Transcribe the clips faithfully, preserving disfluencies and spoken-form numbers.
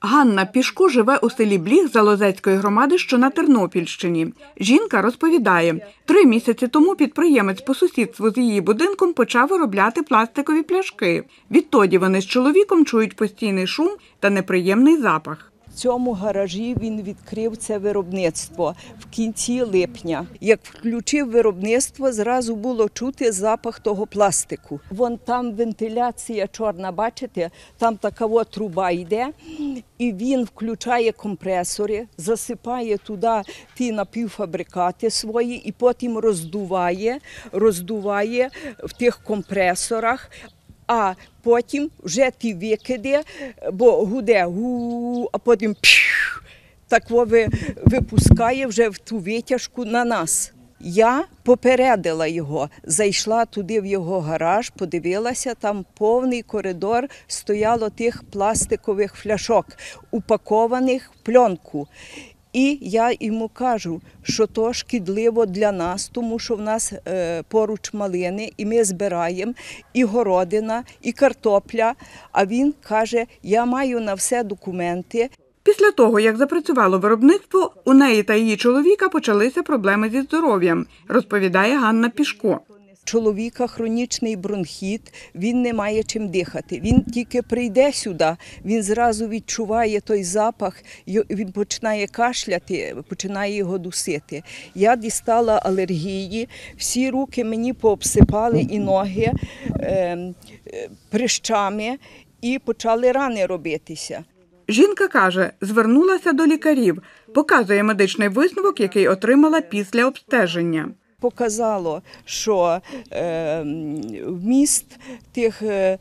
Ганна Пішко живе у селі Бліг Залозецької громади, що на Тернопільщині. Жінка розповідає, три місяці тому підприємець по сусідству з її будинком почав виробляти пластикові пляшки. Відтоді вони з чоловіком чують постійний шум та неприємний запах. В цьому гаражі він відкрив це виробництво в кінці липня. Як включив виробництво, зразу було чути запах того пластику. Вон там вентиляція чорна, бачите, там така от труба йде, і він включає компресори, засипає туди ті напівфабрикати свої і потім роздуває, роздуває в тих компресорах. А потім вже ті викиди, бо гуде, гу, а потім пш, так випускає вже в ту витяжку на нас. Я попередила його, зайшла туди в його гараж, подивилася, там повний коридор стояло тих пластикових фляшок, упакованих в пленку. І я йому кажу, що то шкідливо для нас, тому що в нас е, поруч малини, і ми збираємо і городина, і картопля. А він каже, я маю на все документи. Після того, як запрацювало виробництво, у неї та її чоловіка почалися проблеми зі здоров'ям, розповідає Ганна Пішко. Чоловіка хронічний бронхіт, він не має чим дихати. Він тільки прийде сюди, він зразу відчуває той запах, він починає кашляти, починає його дусити. Я дістала алергії, всі руки мені пообсипали і ноги е, прищами, і почали рани робитися. Жінка каже, звернулася до лікарів, показує медичний висновок, який отримала після обстеження. Показало, що е, вміст тих, е,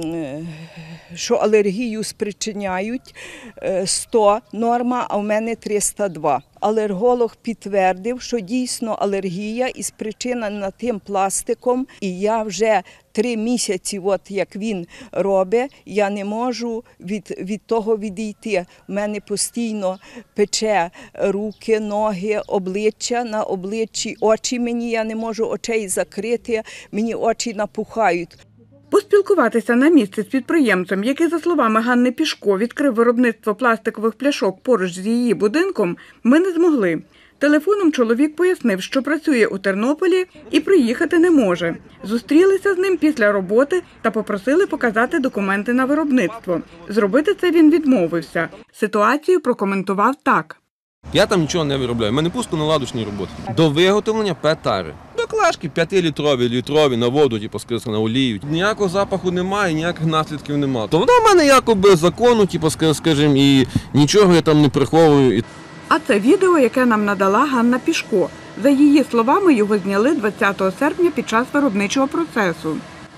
що алергію спричиняють, сто норма, а в мене триста два. Алерголог підтвердив, що дійсно алергія і спричинена тим пластиком, і я вже три місяці, от як він робить, я не можу від, від того відійти. У мене постійно пече руки, ноги, обличчя, на обличчі очі мені, я не можу очей закрити, мені очі напухають. Поспілкуватися на місці з підприємцем, який, за словами Ганни Пішко, відкрив виробництво пластикових пляшок поруч з її будинком, ми не змогли. Телефоном чоловік пояснив, що працює у Тернополі і приїхати не може. Зустрілися з ним після роботи та попросили показати документи на виробництво. Зробити це він відмовився. Ситуацію прокоментував так. Я там нічого не виробляю, в мене пуско-наладочні роботи. До виготовлення пет-тари. Баклажки п'ятилітрові, літрові, на воду, типу, скажімо, на олію. Ніякого запаху немає, ніяких наслідків немає. То вона в мене якоби закону, типу, скажімо, і нічого я там не приховую. А це відео, яке нам надала Ганна Пішко. За її словами, його зняли двадцятого серпня під час виробничого процесу.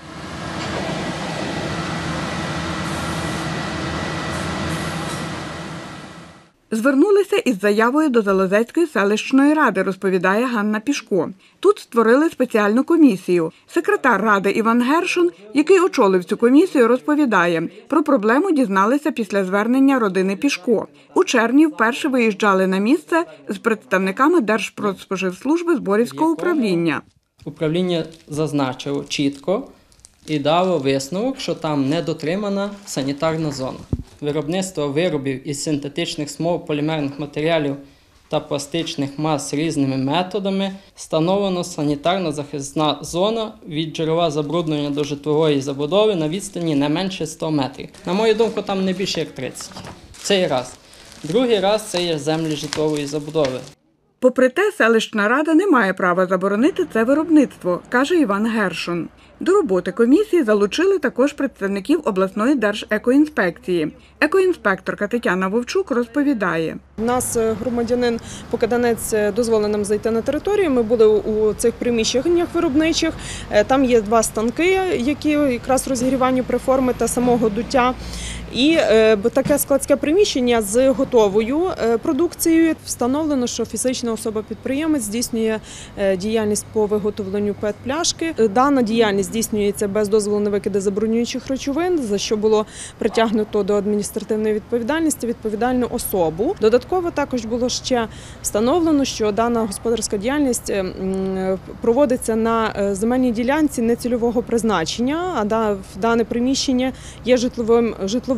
Звернулися із заявою до Залозецької селищної ради, розповідає Ганна Пішко. Тут створили спеціальну комісію. Секретар ради Іван Гершон, який очолив цю комісію, розповідає, про проблему дізналися після звернення родини Пішко. У червні вперше виїжджали на місце з представниками Держпродспоживслужби Зборівського управління. Управління зазначило чітко і дало висновок, що там не дотримана санітарна зона. Виробництво виробів із синтетичних смол, полімерних матеріалів та пластичних мас різними методами встановлено санітарно-захисна зона від джерела забруднення до житлової забудови на відстані не менше ста метрів. На мою думку, там не більше як тридцять. Це є раз. Другий раз – це є землі житлової забудови. Попри те, селищна рада не має права заборонити це виробництво, каже Іван Гершон. До роботи комісії залучили також представників обласної держекоінспекції. Екоінспекторка Тетяна Вовчук розповідає. У нас громадянин Покаданець дозволив нам зайти на територію. Ми були у цих приміщеннях виробничих. Там є два станки, які якраз розігріванню приформи та самого дуття. І таке складське приміщення з готовою продукцією. Встановлено, що фізична особа-підприємець здійснює діяльність по виготовленню пет-пляшки. Дана діяльність здійснюється без дозволу на викиди забруднюючих речовин, за що було притягнуто до адміністративної відповідальності відповідальну особу. Додатково також було ще встановлено, що дана господарська діяльність проводиться на земельній ділянці нецільового призначення, а дане приміщення є житловим, житловим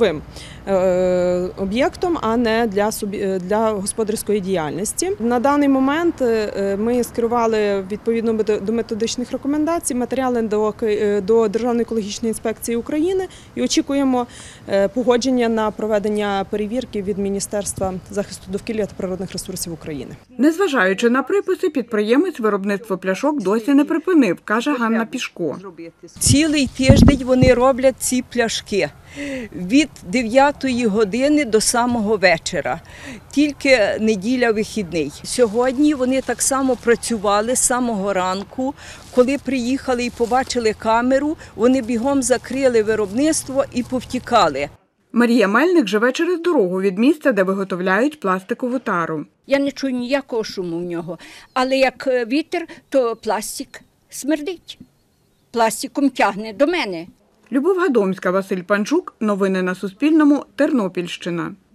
промисловим об'єктом, а не для, собі, для господарської діяльності. На даний момент ми скерували відповідно до методичних рекомендацій матеріали до, до Державної екологічної інспекції України і очікуємо погодження на проведення перевірки від Міністерства захисту довкілля та природних ресурсів України. Незважаючи на приписи, підприємець виробництво пляшок досі не припинив, каже Ганна Пішко. Цілий тиждень вони роблять ці пляшки. Від дев'ятої години до самого вечора. Тільки неділя вихідний. Сьогодні вони так само працювали з самого ранку. Коли приїхали і побачили камеру, вони бігом закрили виробництво і повтікали. Марія Мельник живе через дорогу від місця, де виготовляють пластикову тару. Я не чую ніякого шуму в нього, але як вітер, то пластик смердить. Пластиком тягне до мене. Любов Гадомська, Василь Панчук. Новини на Суспільному. Тернопільщина.